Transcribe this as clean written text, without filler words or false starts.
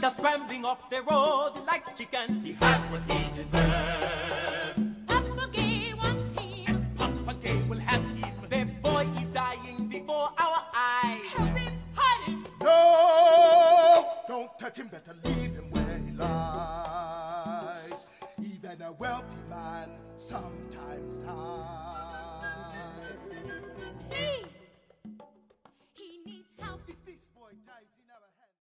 they're scrambling up the road like chickens. He has what he deserves. Papa Gay wants him. Papa Gay will have him. The boy is dying before our eyes. Help him, hide him. No! Don't touch him, better leave him where he lies. Even a wealthy man sometimes dies.